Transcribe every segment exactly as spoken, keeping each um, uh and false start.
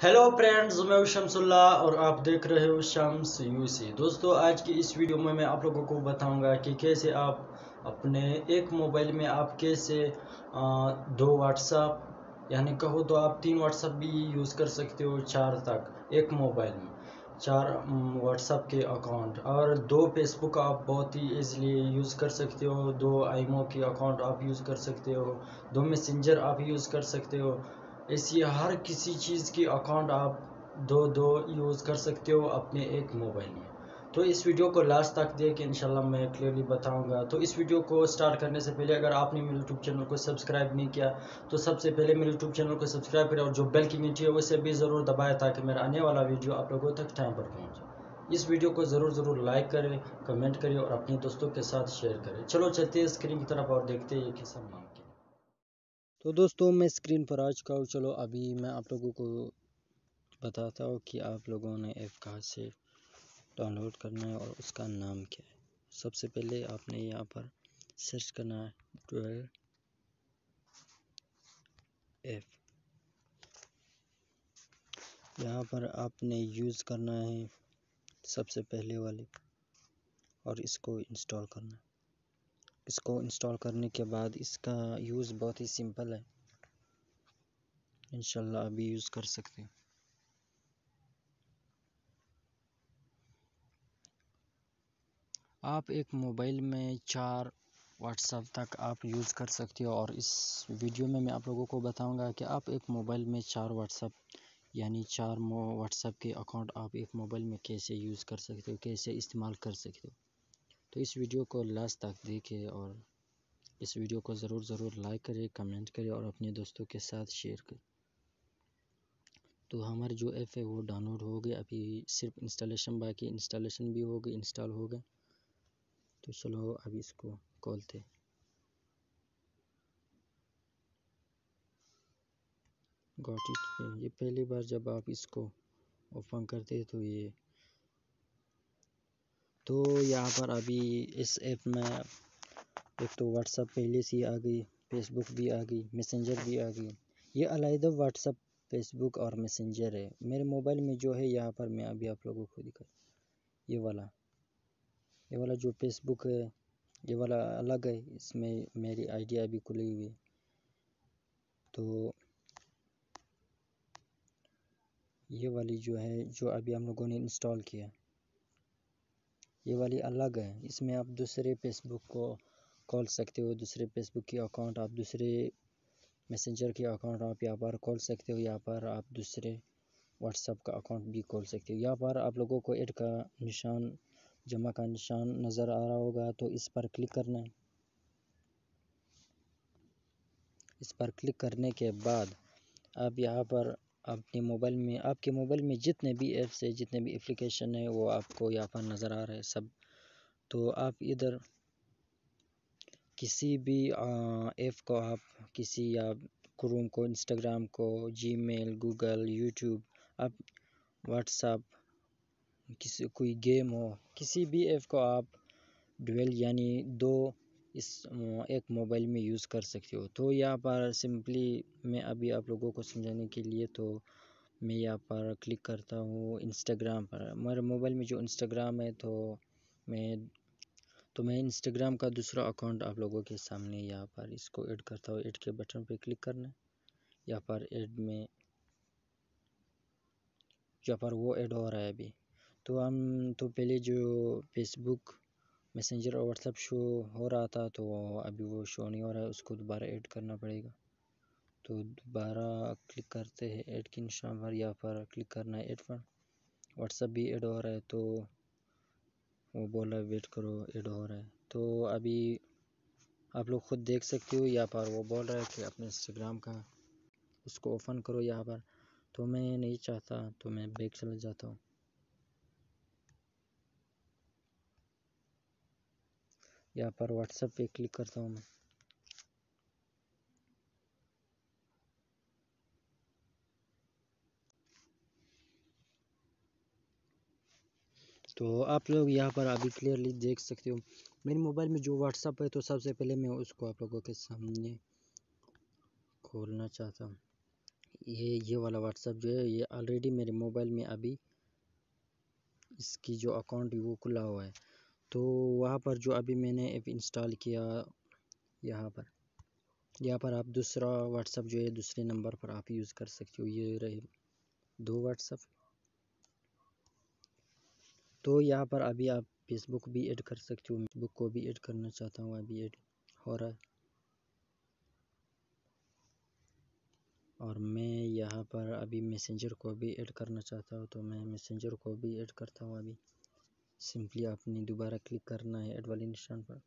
Hello friends, मैं हूं शमसुल्ला और आप देख रहे हो शम्स यूसी। दोस्तों, आज की इस वीडियो में मैं आप लोगों को बताऊंगा कि कैसे आप अपने एक मोबाइल में आप कैसे आ, दो व्हाट्सएप यानी कहो तो आप तीन व्हाट्सएप भी यूज़ कर सकते हो, चार तक एक मोबाइल में चार व्हाट्सएप के अकाउंट और दो फेसबुक आप बहुत ही ईजिली यूज़ कर सकते हो, दो आईमो के अकाउंट आप यूज़ कर सकते हो, दो मैसेंजर आप यूज़ कर सकते हो। ऐसी हर किसी चीज़ की अकाउंट आप दो दो यूज़ कर सकते हो अपने एक मोबाइल में। तो इस वीडियो को लास्ट तक देख के इंशाल्लाह मैं क्लियरली बताऊंगा। तो इस वीडियो को स्टार्ट करने से पहले अगर आपने मेरे यूट्यूब चैनल को सब्सक्राइब नहीं किया तो सबसे पहले मेरे यूट्यूब चैनल को सब्सक्राइब करें और जो बेल की घंटी है उसे भी ज़रूर दबाएं ताकि मेरा आने वाला वीडियो आप लोगों तक टाइम पर पहुँचे। इस वीडियो को ज़रूर ज़रूर लाइक करें, कमेंट करें और अपने दोस्तों के साथ शेयर करें। चलो चलते हैं स्क्रीन की तरफ और देखते हैं ये किस नाम की। तो दोस्तों, मैं स्क्रीन पर आ चुका हूँ। चलो अभी मैं आप लोगों को बताता हूँ कि आप लोगों ने ऐप कहाँ से डाउनलोड करना है और उसका नाम क्या है। सबसे पहले आपने यहाँ पर सर्च करना है ट्वेल्व ऐप। यहाँ पर आपने यूज़ करना है सबसे पहले वाली और इसको इंस्टॉल करना है। इसको इंस्टॉल करने के बाद इसका यूज़ बहुत ही सिंपल है, इंशाल्लाह अभी यूज़ कर सकते हैं। आप एक मोबाइल में चार व्हाट्सएप तक आप यूज़ कर सकते हो और इस वीडियो में मैं आप लोगों को बताऊंगा कि आप एक मोबाइल में चार व्हाट्सएप यानी चार व्हाट्सएप के अकाउंट आप एक मोबाइल में कैसे यूज़ कर सकते हो, कैसे इस्तेमाल कर सकते हो। तो इस वीडियो को लास्ट तक देखें और इस वीडियो को ज़रूर ज़रूर लाइक करें, कमेंट करें और अपने दोस्तों के साथ शेयर करें। तो हमारे जो ऐप है वो डाउनलोड हो गए, अभी सिर्फ इंस्टॉलेशन बाकी, इंस्टॉलेशन भी हो गई, इंस्टॉल हो गए। तो चलो अभी इसको खोलते। Got it. ये पहली बार जब आप इसको ओपन करते हैं तो ये तो यहाँ पर अभी इस ऐप में एक तो व्हाट्सएप पहले से ही आ गई, फेसबुक भी आ गई, मैसेंजर भी आ गई। ये अलग व्हाट्सएप, फेसबुक और मैसेंजर है। मेरे मोबाइल में जो है यहाँ पर मैं अभी आप लोगों को दिखा, ये वाला ये वाला जो फेसबुक है ये वाला अलग है, इसमें मेरी आईडी अभी खुली हुई है। तो ये वाली जो है जो अभी हम लोगों ने इंस्टॉल किया, ये वाली अलग है। इसमें आप दूसरे फेसबुक को खोल सकते हो, दूसरे फेसबुक की अकाउंट आप, दूसरे मैसेंजर की अकाउंट आप यहाँ पर खोल सकते हो। यहाँ पर आप दूसरे व्हाट्सएप का अकाउंट भी खोल सकते हो। यहाँ पर आप लोगों को ऐड का निशान, जमा का निशान नज़र आ रहा होगा, तो इस पर क्लिक करना है। इस पर क्लिक करने के बाद आप यहाँ पर अपने मोबाइल में, आपके मोबाइल में जितने भी ऐप्स है, जितने भी एप्लीकेशन है वो आपको यहाँ पर नज़र आ रहे हैं सब। तो आप इधर किसी भी ऐप को आप, किसी या क्रोम को, इंस्टाग्राम को, जीमेल, गूगल, यूट्यूब, आप व्हाट्सएप, किसी कोई गेम हो, किसी भी ऐप को आप डुअल यानी दो इस एक मोबाइल में यूज़ कर सकते हो। तो यहाँ पर सिंपली मैं अभी आप लोगों को समझाने के लिए तो मैं यहाँ पर क्लिक करता हूँ इंस्टाग्राम पर। मेरे मोबाइल में जो इंस्टाग्राम है तो मैं तो मैं इंस्टाग्राम का दूसरा अकाउंट आप लोगों के सामने यहाँ पर इसको ऐड करता हूँ। ऐड के बटन पे क्लिक करना है। यहाँ पर ऐड में यहाँ पर वो ऐड हो रहा है अभी। तो हम तो पहले जो फेसबुक, मैसेंजर और व्हाट्सएप शो हो रहा था तो अभी वो शो नहीं हो रहा है, उसको दोबारा ऐड करना पड़ेगा। तो दोबारा क्लिक करते हैं ऐड के निशान पर, यहाँ पर क्लिक करना है ऐड पर। व्हाट्सएप भी ऐड हो रहा है तो वो बोला वेट करो, ऐड हो रहा है। तो अभी आप लोग खुद देख सकते हो, यहाँ पर वो बोल रहा है कि अपने इंस्टाग्राम का उसको ओपन करो यहाँ पर। तो मैं नहीं चाहता तो मैं बैक चला जाता हूँ। यहाँ पर व्हाट्सएप पे क्लिक करता हूँ मैं। तो आप लोग यहाँ पर अभी क्लियरली देख सकते हो मेरे मोबाइल में जो व्हाट्सएप है। तो सबसे पहले मैं उसको आप लोगों के सामने खोलना चाहता हूँ। یہ یہ والا واٹس ایپ جو ہے یہ آلریڈی میرے موبائل میں ابھی اس کی جو اکاؤنٹ ہے وہ کھلا ہوا ہے. تو وہاں پر جو ابھی میں نے ایپ انسٹال کیا یہاں پر یہاں پر آپ دوسرا واٹس ایپ جو ہے دوسرے نمبر پر آپ یوز کر سکتے ہو. یہ رہے دو واٹس ایپ. تو یہاں پر ابھی آپ فیس بک بھی ایڈ کر سکتے ہو. فیس بک کو بھی ایڈ کرنا چاہتا ہوں, ابھی ایڈ ہو رہا ہے. اور میں یہاں پر ابھی میسنجر کو بھی ایڈ کرنا چاہتا ہوں, تو میں میسنجر کو بھی ایڈ کرتا ہوں. ابھی سمپلی آپ نے دوبارہ کلک کرنا ہے ایڈ والے نشان پر.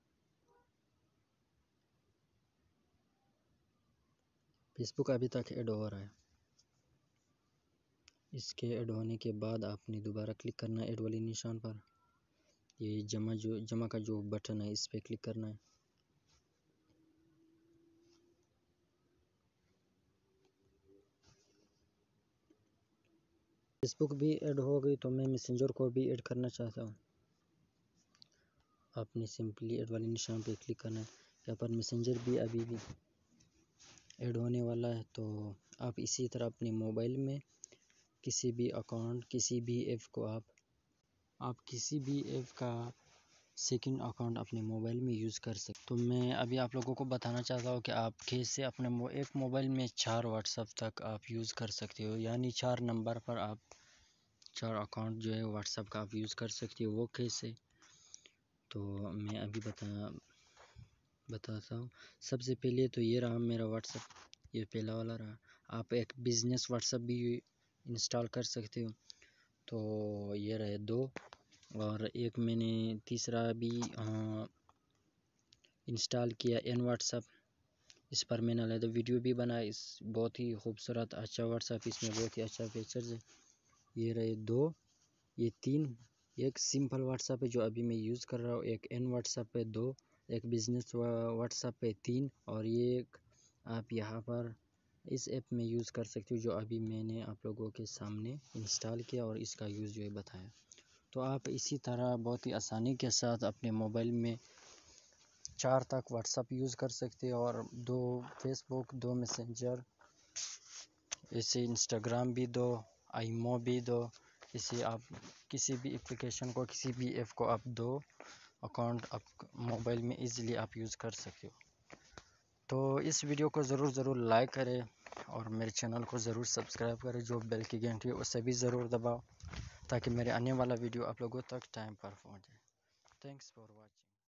فیس بک ابھی تک ایڈ ہو رہا ہے. اس کے ایڈ ہونے کے بعد آپ نے دوبارہ کلک کرنا ہے ایڈ والے نشان پر. یہ جمع جو جمع کا جو بٹن ہے اس پہ کلک کرنا ہے. فیس بک بھی ایڈ ہو گئی تو میں میسنجر کو بھی ایڈ کرنا چاہتا ہوں. آپ نے سمپلی ایڈ والے نشان پہ کلک کرنا ہے. یہاں پر میسنجر بھی ابھی بھی ایڈ ہونے والا ہے. تو آپ اسی طرح اپنے موبائل میں کسی بھی اکاؤنٹ کسی بھی ایپ کو آپ آپ کسی بھی ایپ کا سیکنڈ اکاؤنٹ اپنے موبائل میں یوز کر سکتے. تو میں ابھی آپ لوگوں کو بتانا چاہتا ہوں کہ آپ کیسے اپنے ایک موبائل میں چار واٹس ایپ تک آپ یوز کر سکتے ہو. یعنی چار نمبر پر آپ چار اکاؤنٹ جو ہے واٹس ایپ کا آپ یوز کر سکتے ہو. وہ کیسے تو میں ابھی بتا بتاتا ہوں. سب سے پہلے تو یہ رہا میرا واٹس ایپ, یہ پہلا والا رہا. آپ ایک بزنس واٹس ایپ بھی انسٹال کر سکتے ہو. تو یہ رہے دو. اور ایک میں نے تیسرا بھی انسٹال کیا این واٹس ایپ. اس پر میں نے علیحدہ ویڈیو بھی بنایا. اس بہت ہی خوبصورت اچھا واٹس ایپ, اس میں بہت ہی اچھا فیچرز ہے. یہ رہے دو. یہ تین, ایک سمپل واٹس ایپ ہے جو ابھی میں یوز کر رہا ہوں, ایک این واٹس ایپ ہے دو, ایک بزنس واٹس ایپ ہے تین, اور یہ ایک آپ یہاں پر اس ایپ میں یوز کر سکتے ہو جو ابھی میں نے آپ لوگوں کے سامنے انسٹال کیا اور اس کا یوز جو ہے بتایا. تو آپ اسی طرح بہت ہی آسانی کے ساتھ اپنے موبائل میں چار تک واٹس ایپ یوز کر سکتے ہو, اور دو فیس بک, دو میسنجر, ایسے انسٹاگرام بھی دو, آئیمو بھی دو. اسی آپ کسی بھی اپلیکیشن کو کسی بھی ایپ کو آپ دو اکاؤنٹ آپ موبائل میں ایزیلی آپ یوز کر سکتے ہو. تو اس ویڈیو کو ضرور ضرور لائک کرے اور میرے چینل کو ضرور سبسکرائب کرے. جو بیل کی گھنٹی ہے اسے بھی ضرور دباؤ تاکہ میرے آنے والا ویڈیو آپ لوگوں تک ٹائم پر پہنچ جائے. Thanks for watching.